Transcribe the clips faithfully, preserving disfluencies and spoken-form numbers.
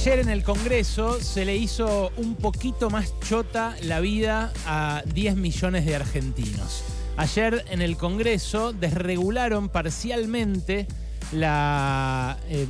Ayer en el Congreso se le hizo un poquito más chota la vida a diez millones de argentinos. Ayer en el Congreso desregularon parcialmente la, eh,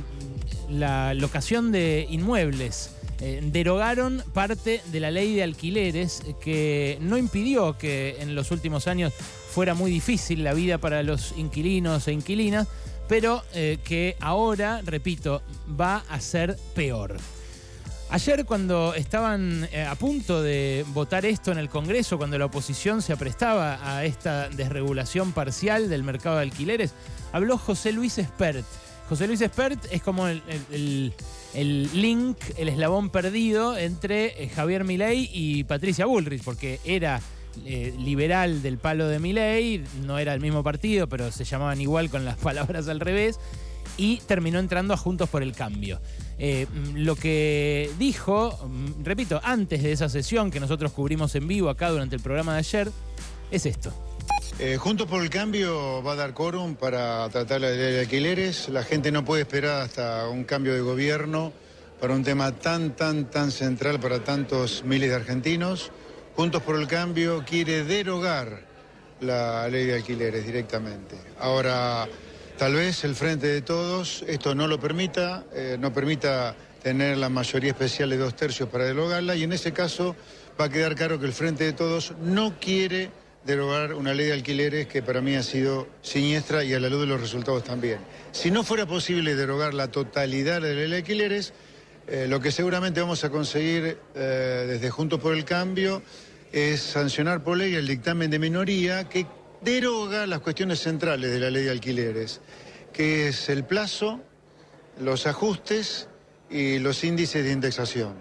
la locación de inmuebles. Eh, derogaron parte de la ley de alquileres que no impidió que en los últimos años fuera muy difícil la vida para los inquilinos e inquilinas, pero eh, que ahora, repito, va a ser peor. Ayer, cuando estaban eh, a punto de votar esto en el Congreso, cuando la oposición se aprestaba a esta desregulación parcial del mercado de alquileres, habló José Luis Espert. José Luis Espert es como el, el, el link, el eslabón perdido entre eh, Javier Milei y Patricia Bullrich, porque era Eh, liberal del palo de Milei, no era el mismo partido, pero se llamaban igual con las palabras al revés, y terminó entrando a Juntos por el Cambio. Eh, lo que dijo, repito, antes de esa sesión que nosotros cubrimos en vivo acá durante el programa de ayer, es esto. Eh, Juntos por el Cambio va a dar quórum para tratar la ley de alquileres. La gente no puede esperar hasta un cambio de gobierno para un tema tan, tan, tan central para tantos miles de argentinos. Juntos por el Cambio quiere derogar la ley de alquileres directamente. Ahora, tal vez el Frente de Todos esto no lo permita, eh, no permita tener la mayoría especial de dos tercios para derogarla, y en ese caso va a quedar claro que el Frente de Todos no quiere derogar una ley de alquileres que para mí ha sido siniestra y a la luz de los resultados también. Si no fuera posible derogar la totalidad de la ley de alquileres, Eh, lo que seguramente vamos a conseguir eh, desde Juntos por el Cambio es sancionar por ley el dictamen de minoría que deroga las cuestiones centrales de la ley de alquileres, que es el plazo, los ajustes y los índices de indexación.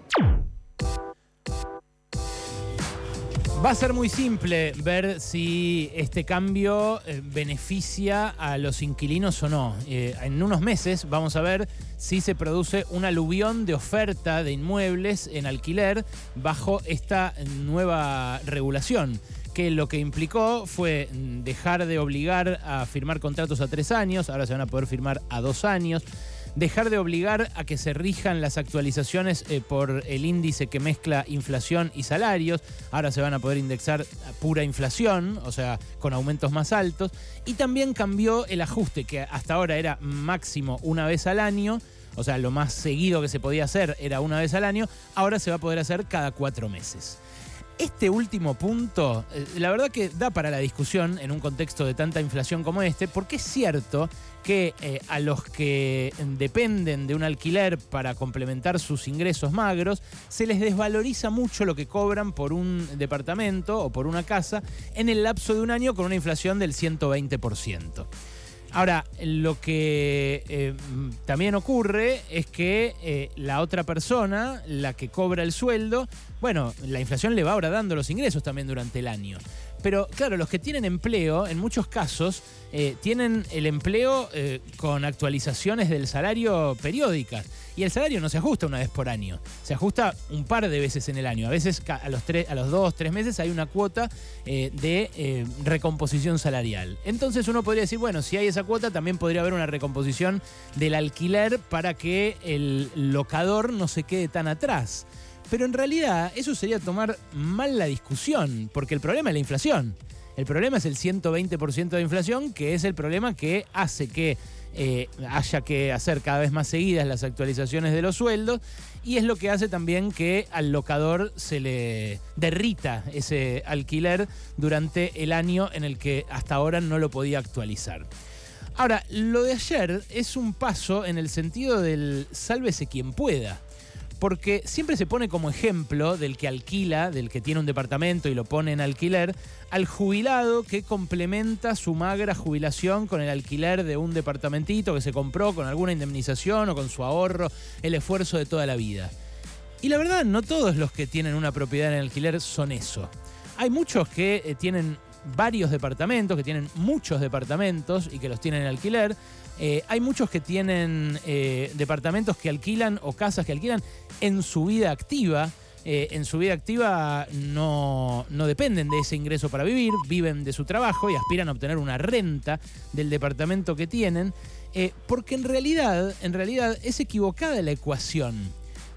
Va a ser muy simple ver si este cambio eh, beneficia a los inquilinos o no. Eh, en unos meses vamos a ver si se produce un aluvión de oferta de inmuebles en alquiler bajo esta nueva regulación, que lo que implicó fue dejar de obligar a firmar contratos a tres años, ahora se van a poder firmar a dos años, dejar de obligar a que se rijan las actualizaciones eh, por el índice que mezcla inflación y salarios, ahora se van a poder indexar a pura inflación, o sea, con aumentos más altos, y también cambió el ajuste, que hasta ahora era máximo una vez al año, o sea, lo más seguido que se podía hacer era una vez al año, ahora se va a poder hacer cada cuatro meses. Este último punto, la verdad que da para la discusión en un contexto de tanta inflación como este, porque es cierto que eh, a los que dependen de un alquiler para complementar sus ingresos magros, se les desvaloriza mucho lo que cobran por un departamento o por una casa en el lapso de un año con una inflación del ciento veinte por ciento. Ahora, lo que eh, también ocurre es que eh, la otra persona, la que cobra el sueldo, bueno, la inflación le va ahora dando los ingresos también durante el año. Pero claro, los que tienen empleo, en muchos casos, eh, tienen el empleo eh, con actualizaciones del salario periódicas. Y el salario no se ajusta una vez por año, se ajusta un par de veces en el año. A veces a los, tres, a los dos, tres meses hay una cuota eh, de eh, recomposición salarial. Entonces uno podría decir, bueno, si hay esa cuota, también podría haber una recomposición del alquiler para que el locador no se quede tan atrás. Pero en realidad eso sería tomar mal la discusión, porque el problema es la inflación. El problema es el ciento veinte por ciento de inflación, que es el problema que hace que eh, haya que hacer cada vez más seguidas las actualizaciones de los sueldos, y es lo que hace también que al locador se le derrita ese alquiler durante el año en el que hasta ahora no lo podía actualizar. Ahora, lo de ayer es un paso en el sentido del sálvese quien pueda. Porque siempre se pone como ejemplo del que alquila, del que tiene un departamento y lo pone en alquiler, al jubilado que complementa su magra jubilación con el alquiler de un departamentito que se compró con alguna indemnización o con su ahorro, el esfuerzo de toda la vida. Y la verdad, no todos los que tienen una propiedad en alquiler son eso. Hay muchos que eh, tienen varios departamentos, que tienen muchos departamentos y que los tienen en alquiler. Eh, hay muchos que tienen eh, departamentos que alquilan o casas que alquilan en su vida activa. Eh, en su vida activa no, no dependen de ese ingreso para vivir, viven de su trabajo y aspiran a obtener una renta del departamento que tienen, eh, porque en realidad, en realidad es equivocada la ecuación.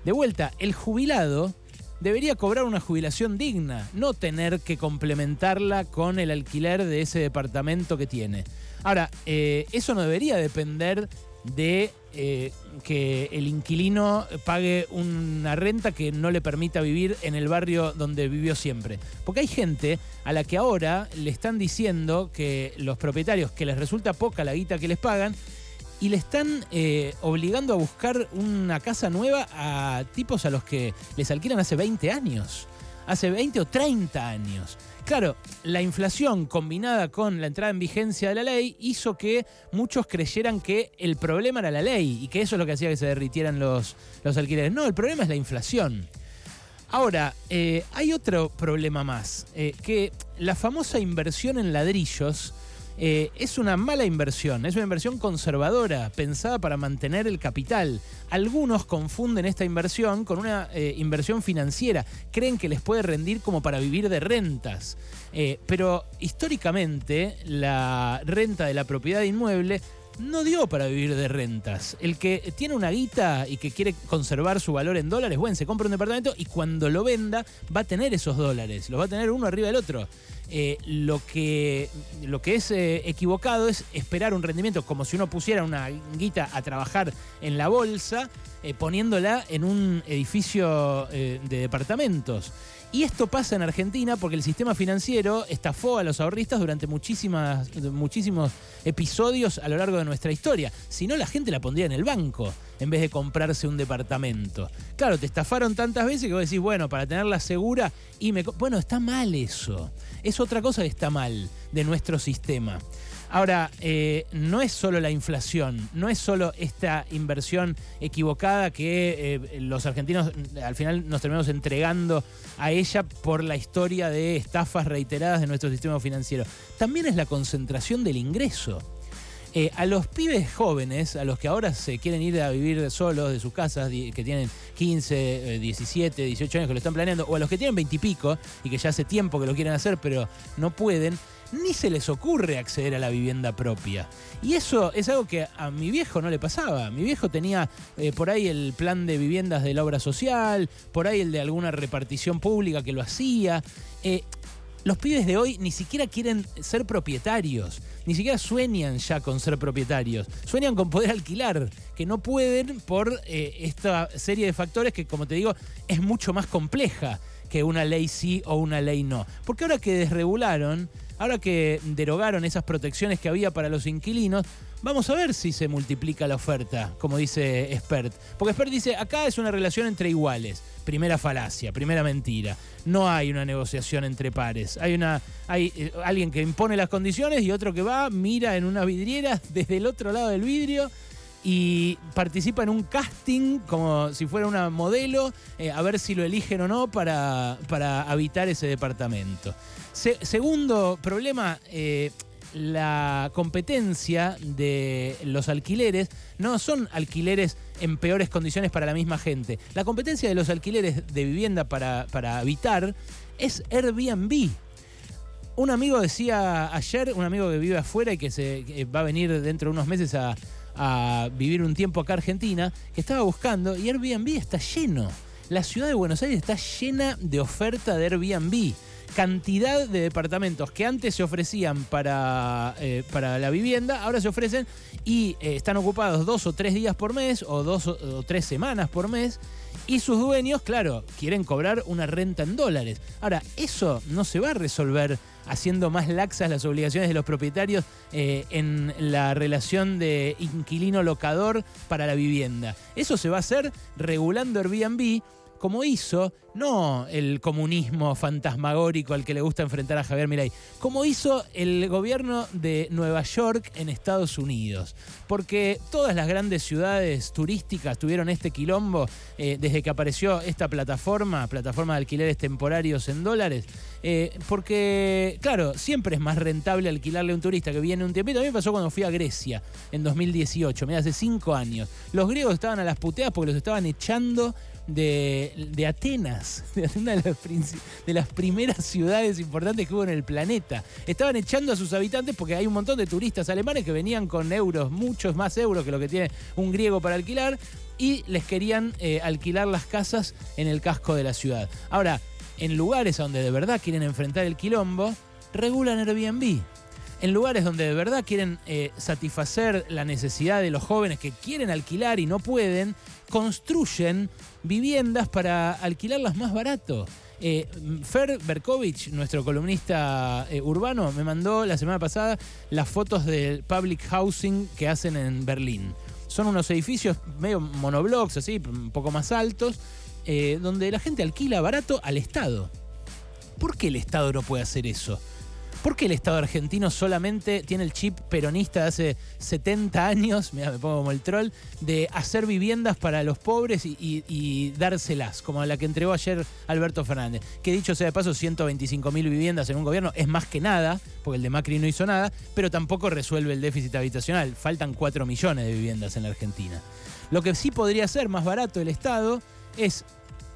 De vuelta, el jubilado debería cobrar una jubilación digna, no tener que complementarla con el alquiler de ese departamento que tiene. Ahora, eh, eso no debería depender de eh, que el inquilino pague una renta que no le permita vivir en el barrio donde vivió siempre. Porque hay gente a la que ahora le están diciendo que los propietarios, que les resulta poca la guita que les pagan, y le están eh, obligando a buscar una casa nueva a tipos a los que les alquilan hace veinte años. Hace veinte o treinta años. Claro, la inflación combinada con la entrada en vigencia de la ley hizo que muchos creyeran que el problema era la ley y que eso es lo que hacía que se derritieran los, los alquileres. No, el problema es la inflación. Ahora, eh, hay otro problema más, eh, que la famosa inversión en ladrillos Eh, es una mala inversión, es una inversión conservadora, pensada para mantener el capital. Algunos confunden esta inversión con una eh, inversión financiera, creen que les puede rendir como para vivir de rentas. Eh, pero históricamente la renta de la propiedad inmueble no dio para vivir de rentas. El que tiene una guita y que quiere conservar su valor en dólares, bueno, se compra un departamento y cuando lo venda va a tener esos dólares, los va a tener uno arriba del otro. Eh, lo, que, lo que es eh, equivocado es esperar un rendimiento como si uno pusiera una guita a trabajar en la bolsa, eh, poniéndola en un edificio eh, de departamentos. Y esto pasa en Argentina porque el sistema financiero estafó a los ahorristas durante muchísimas, muchísimos episodios a lo largo de nuestra historia. Si no, la gente la pondría en el banco en vez de comprarse un departamento. Claro, te estafaron tantas veces que vos decís, bueno, para tenerla segura y me... Bueno, está mal eso. Es otra cosa que está mal de nuestro sistema. Ahora, eh, no es solo la inflación, no es solo esta inversión equivocada que eh, los argentinos al final nos terminamos entregando a ella por la historia de estafas reiteradas de nuestro sistema financiero. También es la concentración del ingreso. Eh, a los pibes jóvenes, a los que ahora se quieren ir a vivir solos de sus casas, que tienen quince, diecisiete, dieciocho años que lo están planeando, o a los que tienen veinte y pico y que ya hace tiempo que lo quieren hacer pero no pueden, ni se les ocurre acceder a la vivienda propia. Y eso es algo que a mi viejo no le pasaba. Mi viejo tenía eh, por ahí el plan de viviendas de la obra social, por ahí el de alguna repartición pública que lo hacía. Eh, los pibes de hoy ni siquiera quieren ser propietarios, ni siquiera sueñan ya con ser propietarios. Sueñan con poder alquilar, que no pueden por eh, esta serie de factores que, como te digo, es mucho más compleja que una ley sí o una ley no. Porque ahora que desregularon, ahora que derogaron esas protecciones que había para los inquilinos, vamos a ver si se multiplica la oferta, como dice Expert. Porque Expert dice, acá es una relación entre iguales. Primera falacia, primera mentira. No hay una negociación entre pares. Hay, una, hay eh, alguien que impone las condiciones y otro que va, mira en una vidriera desde el otro lado del vidrio y participa en un casting como si fuera una modelo, eh, a ver si lo eligen o no para, para habitar ese departamento. Se, segundo problema, eh, la competencia de los alquileres no son alquileres en peores condiciones para la misma gente. La competencia de los alquileres de vivienda para, para habitar es Airbnb. Un amigo decía ayer, un amigo que vive afuera y que, se, que va a venir dentro de unos meses a, a vivir un tiempo acá a Argentina, que estaba buscando y Airbnb está lleno. La ciudad de Buenos Aires está llena de oferta de Airbnb. Cantidad de departamentos que antes se ofrecían para, eh, para la vivienda, ahora se ofrecen y eh, están ocupados dos o tres días por mes o dos o, o tres semanas por mes y sus dueños, claro, quieren cobrar una renta en dólares. Ahora, eso no se va a resolver haciendo más laxas las obligaciones de los propietarios eh, en la relación de inquilino-locador para la vivienda. Eso se va a hacer regulando Airbnb, como hizo, no el comunismo fantasmagórico al que le gusta enfrentar a Javier Milei, como hizo el gobierno de Nueva York en Estados Unidos. Porque todas las grandes ciudades turísticas tuvieron este quilombo eh, desde que apareció esta plataforma, plataforma de alquileres temporarios en dólares, eh, porque, claro, siempre es más rentable alquilarle a un turista que viene un tiempito. A mí me pasó cuando fui a Grecia en dos mil dieciocho, mira, hace cinco años. Los griegos estaban a las puteadas porque los estaban echando de, de Atenas, de una de las, de las primeras ciudades importantes que hubo en el planeta. Estaban echando a sus habitantes porque hay un montón de turistas alemanes que venían con euros, muchos más euros que lo que tiene un griego para alquilar, y les querían eh, alquilar las casas en el casco de la ciudad. Ahora, en lugares donde de verdad quieren enfrentar el quilombo, regulan Airbnb. En lugares donde de verdad quieren eh, satisfacer la necesidad de los jóvenes que quieren alquilar y no pueden, construyen viviendas para alquilarlas más barato. Eh, Fer Berkovich, nuestro columnista eh, urbano, me mandó la semana pasada las fotos del public housing que hacen en Berlín. Son unos edificios medio monoblocks, así, un poco más altos, eh, donde la gente alquila barato al Estado. ¿Por qué el Estado no puede hacer eso? ¿Por qué el Estado argentino solamente tiene el chip peronista de hace setenta años, mirá, me pongo como el troll, de hacer viviendas para los pobres y, y, y dárselas, como la que entregó ayer Alberto Fernández? Que dicho sea de paso, ciento veinticinco mil viviendas en un gobierno es más que nada, porque el de Macri no hizo nada, pero tampoco resuelve el déficit habitacional. Faltan cuatro millones de viviendas en la Argentina. Lo que sí podría ser más barato el Estado es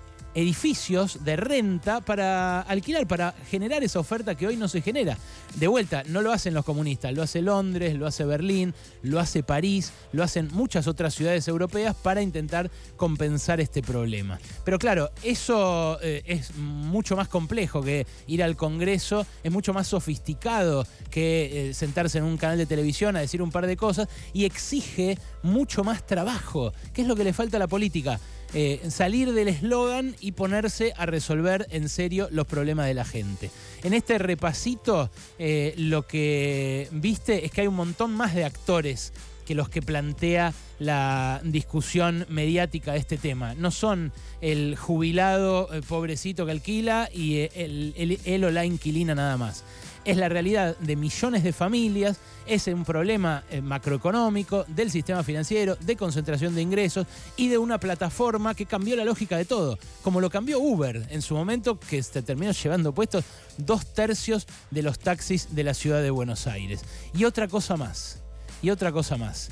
edificios de renta para alquilar, para generar esa oferta que hoy no se genera. De vuelta, no lo hacen los comunistas, lo hace Londres, lo hace Berlín, lo hace París, lo hacen muchas otras ciudades europeas para intentar compensar este problema. Pero claro, eso eh, es mucho más complejo que ir al Congreso, es mucho más sofisticado que eh, sentarse en un canal de televisión a decir un par de cosas, y exige mucho más trabajo. ¿Qué es lo que le falta a la política? Eh, salir del eslogan y ponerse a resolver en serio los problemas de la gente. En este repasito, eh, lo que viste es que hay un montón más de actores que los que plantea la discusión mediática de este tema. No son el jubilado eh, pobrecito que alquila y eh, el, el, él o la inquilina nada más. Es la realidad de millones de familias, es un problema eh, macroeconómico, del sistema financiero, de concentración de ingresos y de una plataforma que cambió la lógica de todo, como lo cambió Uber en su momento, que se terminó llevando puestos dos tercios de los taxis de la ciudad de Buenos Aires. Y otra cosa más, y otra cosa más.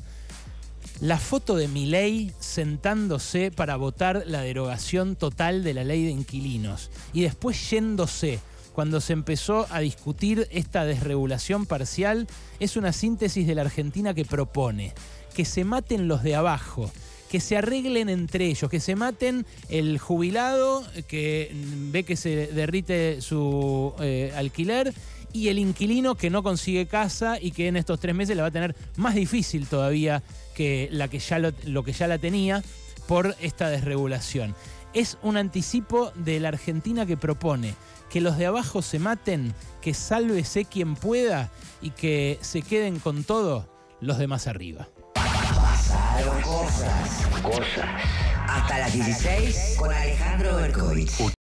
La foto de Milei sentándose para votar la derogación total de la ley de inquilinos y después yéndose cuando se empezó a discutir esta desregulación parcial, es una síntesis de la Argentina que propone que se maten los de abajo, que se arreglen entre ellos, que se maten el jubilado que ve que se derrite su eh, alquiler y el inquilino que no consigue casa y que en estos tres meses la va a tener más difícil todavía que, la que ya lo, lo que ya la tenía por esta desregulación. Es un anticipo de la Argentina que propone que los de abajo se maten, que sálvese quien pueda y que se queden con todo los de más arriba. Pasaron cosas, cosas. Hasta las dieciséis con Alejandro Berkovich.